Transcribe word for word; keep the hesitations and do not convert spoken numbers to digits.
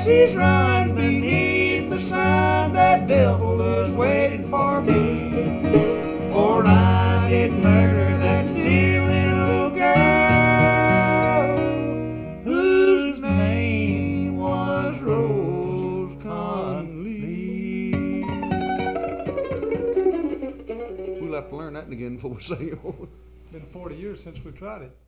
Jesse's run beneath the sun. That devil is waiting for me, for I did murder that dear little girl whose name was Rose Conley. We'll have to learn that again before we sing it. Been forty years since we tried it.